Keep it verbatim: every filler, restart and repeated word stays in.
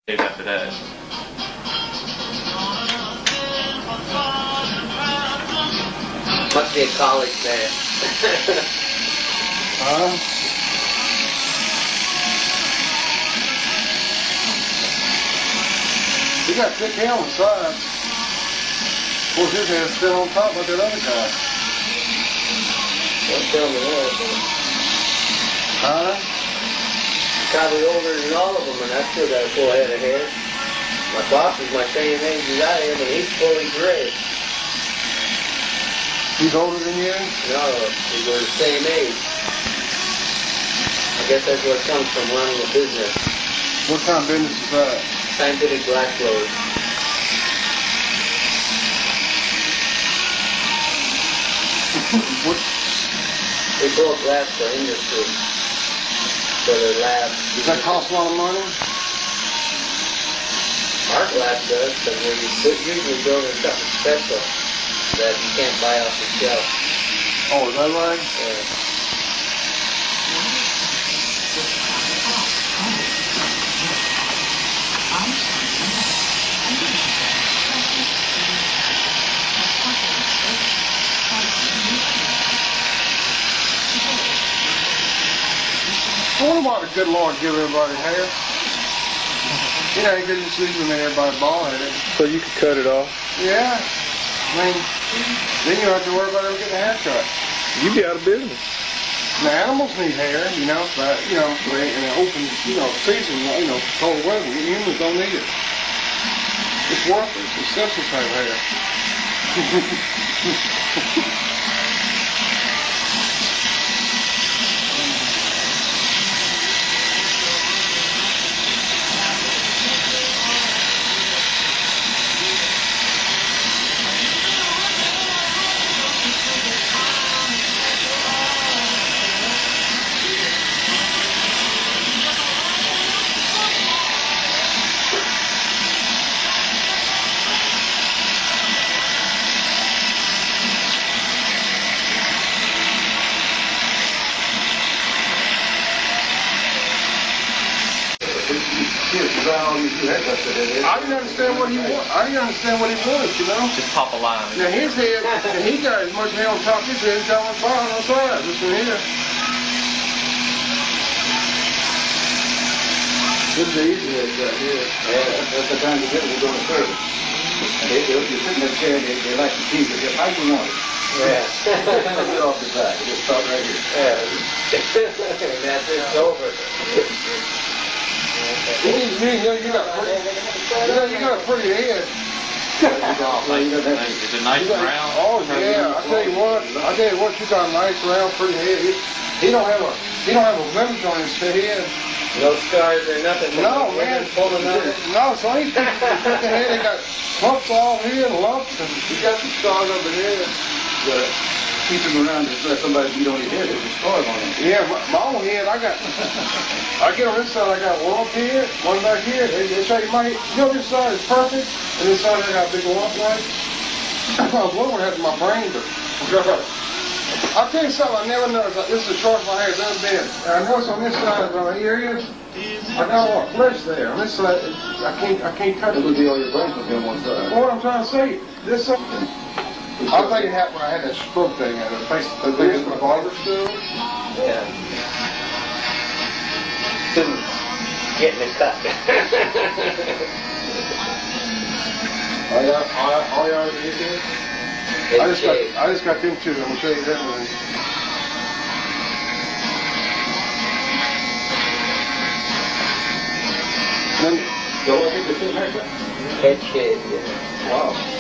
After that. Must be a college man. Huh? He got thick hair on the side. Of course, his head's still on top like that other guy. Don't tell me that. Huh? Probably older than all of them, and I still got a full head of hair. My boss is my same age as I am, and he's fully gray. He's older than you? No, we're the same age. I guess that's what comes from running a business. What kind of business is that? Scientific glass blowers. What? We blow glass for industry, for their labs. Does that cost a lot of money? Our glass does, but we're usually building something special that you can't buy off the shelf. Oh, is that right? Yeah. I wonder why the good Lord give everybody hair. You know, he could just leave them in everybody's bald headed. So you could cut it off? Yeah. I mean, then you don't have to worry about ever getting a haircut. You'd be out of business. The animals need hair, you know, but, you know, in an open, you know, season, you know, cold weather, humans don't need it. It's worthless. It's sensitive type hair. I didn't understand what he want. I didn't understand what he wants, you know. Just pop a line. Now his head, and he got as much hair on top of his head as got on the bottom on the side. This one here. This is the easy head right here. Yeah, that's the kind of head we're going to service. And they, they, you sit in that chair, they, they like to tease it just how you want it. Yeah. Get off the back. It just stop right here. Yeah. And that's it, over. You, you, you, know, you, got pretty, you, know, you got a pretty head. Oh, like, is it nice and round? Oh yeah, I tell you what, I tell you what, you got a nice round, pretty head. He, he don't have a, he don't have a blemish on his head. No scars or nothing. No man, pulling on it. no. So he's the head. They got lumps all here and lumps, and he got some scars over here. But keep him around just let somebody beat on his head. There's scars on him. Yeah, my, my own head, I got. I get on this side, I got one up here, one back here. They, they show you my, you know, this side is perfect, and this side I got a big lump like. I was wondering what happened to my brain, but I'll tell you something I never noticed. This is the shortest my hair's ever been. And I noticed on this side where my ear is, I got a lot of flesh there. On this side, I can't, I can't touch It it. would be all your brains would be on one side. What I'm trying to say, this side. I think it happened when I had that stroke thing. I had a face, the thing in my barber stool. Yeah. Getting a cut. All y'all, all, all y'all are here? I just got, I just got them two. I'm gonna show you that one. Then, Y'all want to take the same haircut? Head shave, yeah. Wow.